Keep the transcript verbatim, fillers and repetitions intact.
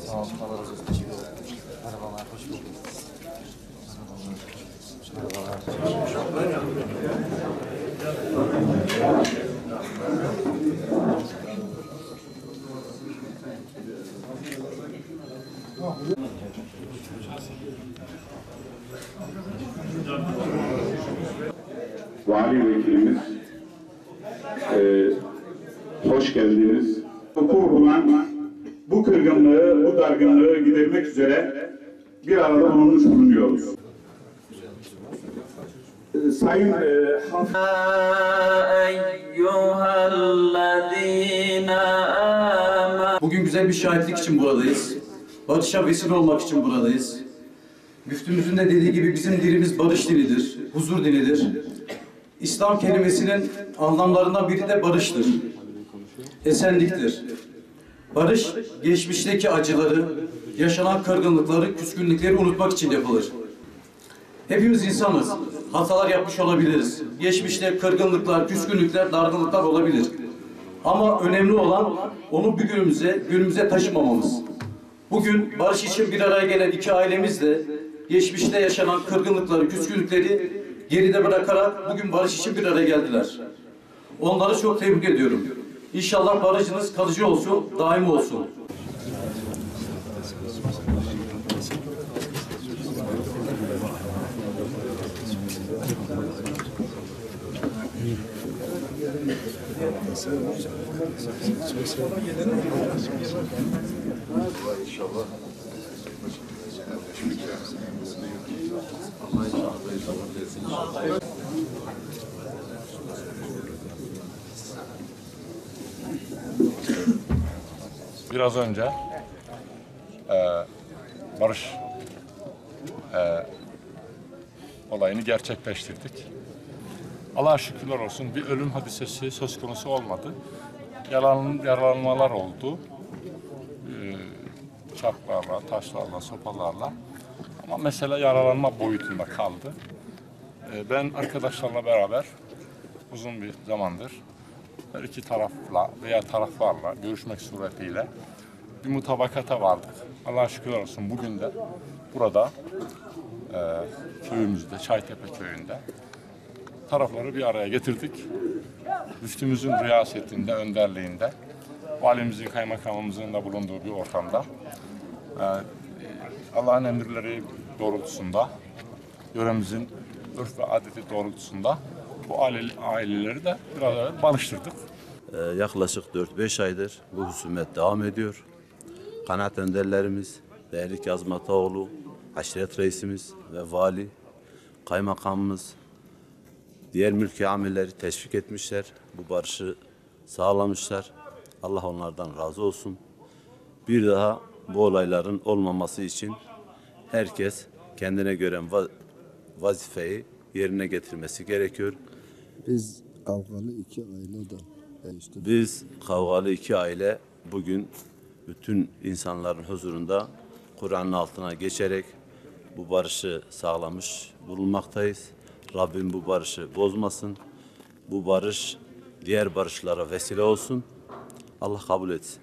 Sağ olun, Allah razı olsun. Teşekkür ederim. Merhabalar, hoş bulduk. Vali Vekilimiz, e, hoş geldiniz. Kurbulan bu kırgınlığı, bu dargınlığı gidermek üzere bir arada bulunmuş bulunuyoruz. E, Sayın e, Bugün güzel bir şahitlik için buradayız. Barışa vesile olmak için buradayız. Müftümüzün de dediği gibi bizim dinimiz barış dinidir, huzur dinidir. İslam kelimesinin anlamlarından biri de barıştır, esenliktir. Barış, geçmişteki acıları, yaşanan kırgınlıkları, küskünlükleri unutmak için yapılır. Hepimiz insanız, hatalar yapmış olabiliriz. Geçmişte kırgınlıklar, küskünlükler, dargınlıklar olabilir. Ama önemli olan onu bugünümüze, günümüze taşımamamız. Bugün barış için bir araya gelen iki ailemizle geçmişte yaşanan kırgınlıkları, küskünlükleri geride bırakarak bugün barış için bir araya geldiler. Onları çok tebrik ediyorum. İnşallah barışınız kalıcı olsun, daim olsun. İnşallah. Biraz önce e, barış e, olayını gerçekleştirdik. Allah'a şükürler olsun bir ölüm hadisesi söz konusu olmadı. Yalan, yaralanmalar oldu. E, çarplarla, taşlarla, sopalarla. Ama mesele yaralanma boyutunda kaldı. E, ben arkadaşlarla beraber uzun bir zamandır her iki tarafla veya taraflarla görüşmek suretiyle bir mutabakata vardık. Allah'a şükürler olsun bugün de burada e, köyümüzde, Çaytepe köyünde tarafları bir araya getirdik. Müftümüzün riyasetinde, önderliğinde, valimizin, kaymakamımızın da bulunduğu bir ortamda e, Allah'ın emirleri doğrultusunda, yöremizin örf ve adeti doğrultusunda bu aile, aileleri de bir araya barıştırdık. Ee, yaklaşık dört beş aydır bu husumet devam ediyor. Kanaat önderlerimiz, değerli Kazım Ataoğlu, aşiret reisimiz ve vali, kaymakamımız, diğer mülki amirleri teşvik etmişler. Bu barışı sağlamışlar. Allah onlardan razı olsun. Bir daha bu olayların olmaması için herkes kendine göre vazifeyi yerine getirmesi gerekiyor. Biz kavgalı iki aile de işte. Biz kavgalı iki aile bugün bütün insanların huzurunda Kur'an'ın altına geçerek bu barışı sağlamış bulunmaktayız. Rabbim bu barışı bozmasın. Bu barış diğer barışlara vesile olsun. Allah kabul etsin.